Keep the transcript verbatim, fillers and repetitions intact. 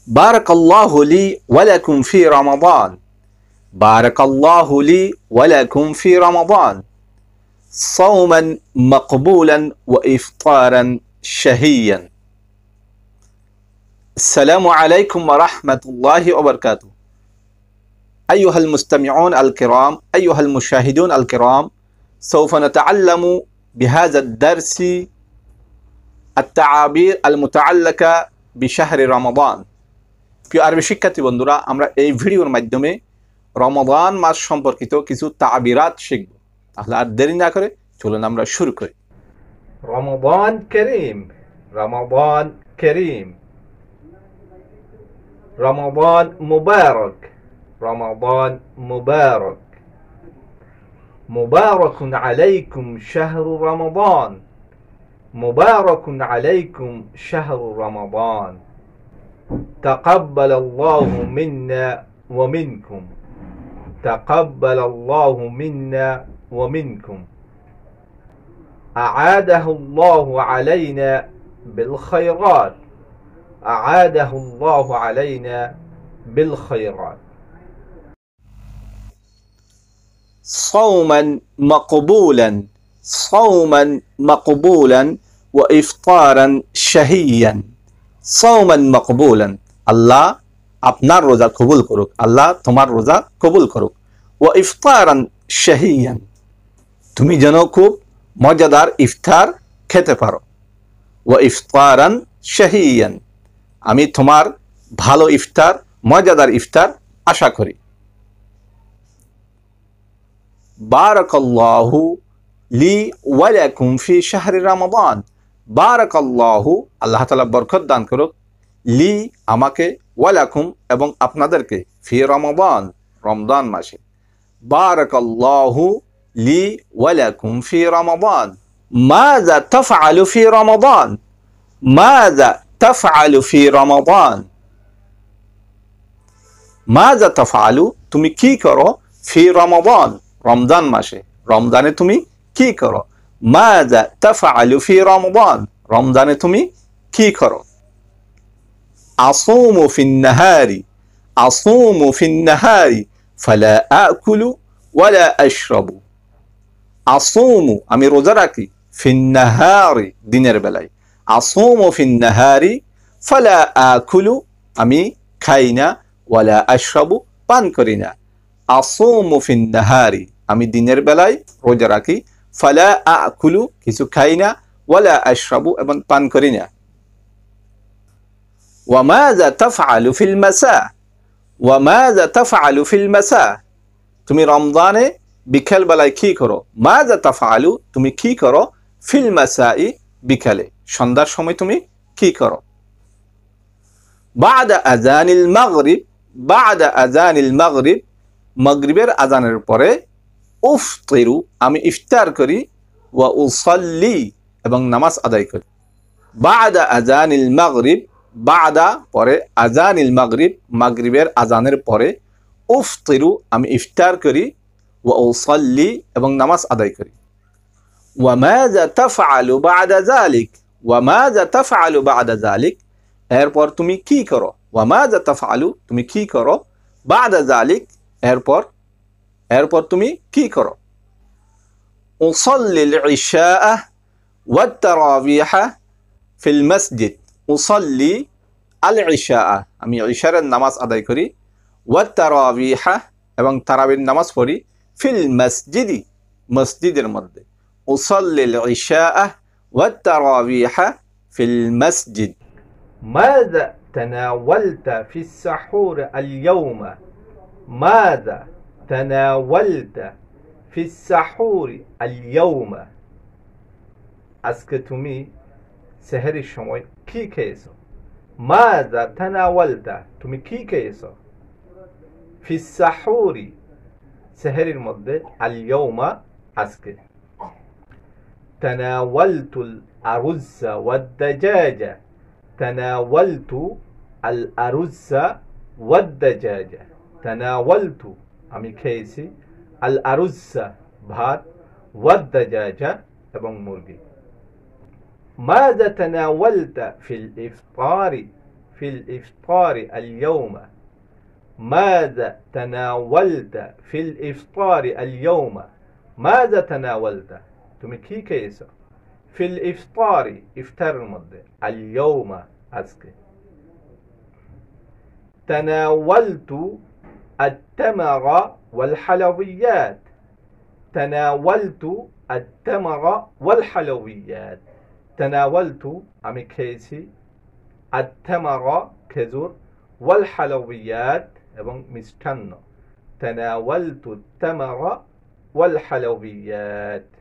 بارك الله لي ولكم في رمضان بارك الله لي ولكم في رمضان صوما مقبولا وإفطارا شهيا السلام عليكم ورحمة الله وبركاته أيها المستمعون الكرام أيها المشاهدون الكرام سوف نتعلم بهذا الدرس التعابير المتعلقة بشهر رمضان প্রিয় আরবি শিক্ষার্থী বন্ধুরা আমরা এই ভিডিওর মাধ্যমে রমাদান মাস সম্পর্কিত কিছু তাবিরাত শিখব তাহলে আর দেরি না করে চলুন আমরা শুরু করি রমাদান করিম রমাদান করিম রমাদান মুবারক রমাদান মুবারক মুবারক আলাইকুম শাহরু রমাদান মুবারক আলাইকুম শাহরু রমাদান تقبل الله منا ومنكم تقبل الله منا ومنكم أعاده الله علينا بالخيرات أعاده الله علينا بالخيرات صوما مقبولا صوما مقبولا وإفطارا شهيا সওমান মাকবুলান আল্লাহ আপনার রোজা কবুল করুক আল্লাহ তোমার রোজা কবুল করুক ওয়া ইফতারান শাহিয়ান তুমি যেন খুব মজাদার ইফতার খেতে পারো ওয়া ইফতারান শাহিয়ান আমি তোমার ভালো ইফতার মজাদার ইফতার আশা করি বারাকাল্লাহু লি ওয়া লাকুম ফি শাহরি রমাদান বারাকাল্লাহু আল্লাহ তাআলা বরকত দান করুক লি আমাকে ওয়ালাকুম এবং আপনাদেরকে ফি রমাদান রমজান মাসে বারাকাল্লাহু লি ওয়ালাকুম ফি রমাদান মাযা তাফআলু ফি রমাদান মাযা তাফআলু ফি রমাদান মাযা তাফআলু তুমি কি করো ফি রমাদান রমজান মাসে রমজানে তুমি কি করো ماذا تفعل في رمضان رمضان تمي كي كرو أصوم في النهار أصوم في النهار فلا آكل ولا أشرب أصوم أمي روزراكي في النهار دينر بلاي أصوم في النهار فلا آكل أمي كاينا ولا أشرب بانكرنا أصوم في النهار أمي دينر بلاي روزراكي ফালা আকুলু কিছু খাই না ওয়ালা আশরাবু এবং পান করি না ওয়া মাযা তাফআলু ফিল মাসা ওয়া মাযা তাফআলু ফিল মাসা তুমি রমজানে বিকেল বেলায় কি করো মাযা তাফআলু তুমি কি করো ফিল মাসাই বিকেলে সন্ধ্যার সময় তুমি কি করো বাদা আযানিল মাগরিব বাদা আযানিল মাগরিব মাগরিবের আযানের পরে উফতিরু আমি ইফতার করি ওয়া উসাল্লি এবং নামাজ আদায় করি বাদা আযানিল মাগরিব বাদা পরে আযানিল মাগরিব মাগরিবের আযানের পরে উফতিরু আমি ইফতার করি ওয়া উসাল্লি এবং নামাজ আদায় করি ওয়া মাযা তাফআলু বাদা যালিক ওয়া মাযা তাফআলু বাদা যালিক এরপর তুমি কি করো ওয়া মাযা তাফআলু তুমি কি করো বাদা যালিক এরপর এরপর তুমি কি করো উসাল্লিল ইশা ওয়াত তারাবিহ ফিল মসজিদ উসাল্লি আল ইশা আমি ইশার নামাজ আদায় করি ওয়াত তারাবিহ এবং তারাবির নামাজ পড়ি ফিল মসজিদি মসজিদের মধ্যে উসাল্লিল ইশা ওয়াত তারাবিহ ফিল মসজিদ মাযা তানাওয়ালতা ফিস সাহুর আল ইয়াওমা মাযা تناولت في السحور اليوم আজকে তুমি সেহরির সময় কি খেয়েছো মাযা তানাওয়ালতা তুমি কি খেয়েছো ফি সাহুরি সেহরির মধ্যে আল ইয়াওমা আজকে তানাওয়ালতুল আরুযা ওয়াদ দাজাজা তানাওয়ালতু আল আরুযা ওয়াদ দাজাজা তানাওয়ালতু আমি খেয়েছি আল আরুযা ভাত ওয়াদ দাজাজা এবং মুরগি মাযা তানাওয়ালতা ফিল ইফতারি في الإفطار اليوم ماذا تناولت في الإفطار اليوم ماذا تناولت তুমি কি খেয়েছো في الإفطار ইফতারের মধ্যে اليوم আজকে تناولت التمر والحلويات تناولت التمر والحلويات تناولت আমি খেয়েছি التمر খেজুর والحلويات এবং মিষ্টান্ন تناولت التمر والحلويات